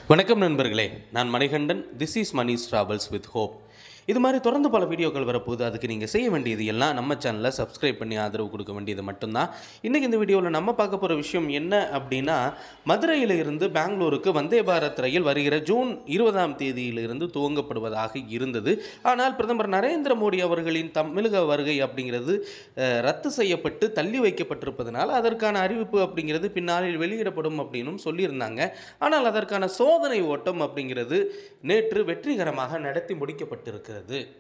வணக்கம் நண்பர்களே, நான் Manikandan. This is Manis travels with hope. இது மாதிரி தொடர்ந்து பல வீடியோக்கள் வரப்போகுது. அதுக்கு நீங்கள் செய்ய வேண்டியது எல்லாம் நம்ம சேனலை சப்ஸ்கிரைப் பண்ணி ஆதரவு கொடுக்க வேண்டியது மட்டும்தான். இன்றைக்கி இந்த வீடியோவில் நம்ம பார்க்க போகிற விஷயம் என்ன அப்படின்னா, மதுரையில் இருந்து பெங்களூருக்கு வந்தே பாரத் ரயில் வருகிற ஜூன் 20ஆம் தேதியிலிருந்து துவங்கப்படுவதாக இருந்தது. ஆனால் பிரதமர் நரேந்திர மோடி அவர்களின் தமிழக வருகை அப்படிங்கிறது ரத்து செய்யப்பட்டு தள்ளி வைக்கப்பட்டிருப்பதனால் அதற்கான அறிவிப்பு அப்படிங்கிறது பின்னாளில் வெளியிடப்படும் அப்படின்னும் சொல்லியிருந்தாங்க. ஆனால் அதற்கான சோதனை ஓட்டம் அப்படிங்கிறது நேற்று வெற்றிகரமாக நடத்தி முடிக்கப்பட்டிருக்கிறது.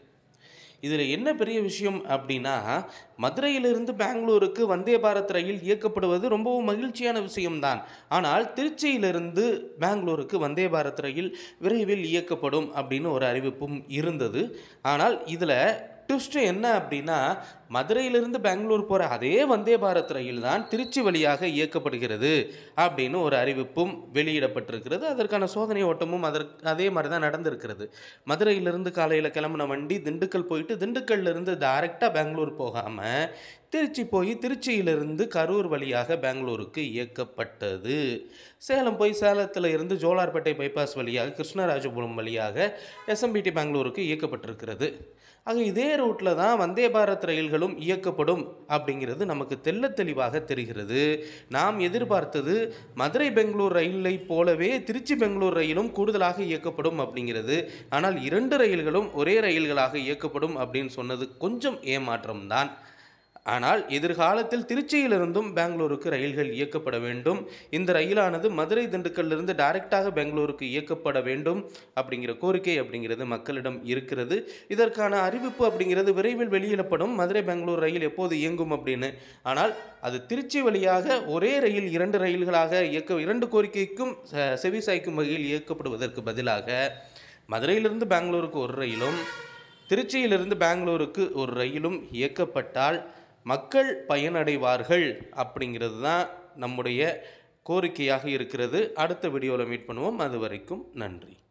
இதில் என்ன பெரிய விஷயம் அப்படின்னா, மதுரையிலிருந்து பெங்களூருக்கு வந்தே பாரத் ரயில் இயக்கப்படுவது ரொம்பவும் மகிழ்ச்சியான விஷயம்தான். ஆனால் திருச்சியிலிருந்து பெங்களூருக்கு வந்தே பாரத் ரயில் விரைவில் இயக்கப்படும் அப்படின்னு ஒரு அறிவிப்பும் இருந்தது. ஆனால் இதில் ட்விஸ்ட்டு என்ன அப்படின்னா, மதுரையிலிருந்து பெங்களூர் போகிற அதே வந்தே பாரத் ரயில் தான் திருச்சி வழியாக இயக்கப்படுகிறது அப்படின்னு ஒரு அறிவிப்பும் வெளியிடப்பட்டிருக்கிறது. அதற்கான சோதனை ஓட்டமும் அதே மாதிரி தான் நடந்திருக்கிறது. மதுரையிலிருந்து காலையில் கிளம்பின வண்டி திண்டுக்கல் போயிட்டு திண்டுக்கல்லிருந்து டைரெக்டாக பெங்களூர் போகாமல் திருச்சி போய் திருச்சியிலிருந்து கரூர் வழியாக பெங்களூருக்கு இயக்கப்பட்டது. சேலம் போய் சேலத்தில் இருந்து ஜோலார்பேட்டை பைபாஸ் வழியாக கிருஷ்ணராஜபுரம் வழியாக எஸ்எம்பிடி பெங்களூருக்கு இயக்கப்பட்டிருக்கிறது. ஆக இதே ரூட்டில் தான் வந்தே பாரத் ரயில்களும் இயக்கப்படும் அப்படிங்கிறது நமக்கு தெள்ளத் தெளிவாக தெரிகிறது. நாம் எதிர்பார்த்தது மதுரை பெங்களூர் ரயிலை போலவே திருச்சி பெங்களூர் ரயிலும் கூடுதலாக இயக்கப்படும் அப்படிங்கிறது. ஆனால் 2 ரயில்களும் ஒரே ரயில்களாக இயக்கப்படும் அப்படின்னு சொன்னது கொஞ்சம் ஏமாற்றம்தான். ஆனால் எதிர்காலத்தில் திருச்சியிலிருந்தும் பெங்களூருக்கு ரயில்கள் இயக்கப்பட வேண்டும். இந்த ரயிலானது மதுரை திண்டுக்கல்லிருந்து டைரெக்டாக பெங்களூருக்கு இயக்கப்பட வேண்டும் அப்படிங்கிற கோரிக்கை அப்படிங்கிறது மக்களிடம் இருக்கிறது. இதற்கான அறிவிப்பு அப்படிங்கிறது விரைவில் வெளியிடப்படும். மதுரை பெங்களூர் ரயில் எப்போது இயங்கும் அப்படின்னு. ஆனால் அது திருச்சி வழியாக ஒரே ரயில் 2 ரயில்களாக 2 கோரிக்கைக்கும் செவி சாய்க்கும் வகையில் இயக்கப்படுவதற்கு பதிலாக மதுரையிலிருந்து பெங்களூருக்கு ஒரு ரயிலும் திருச்சியிலிருந்து பெங்களூருக்கு ஒரு ரயிலும் இயக்கப்பட்டால் மக்கள் பயனடைவார்கள் அப்படிங்கிறது தான் நம்முடைய கோரிக்கையாக இருக்கிறது. அடுத்த வீடியோவில் மீட் பண்ணுவோம். அது வரைக்கும் நன்றி.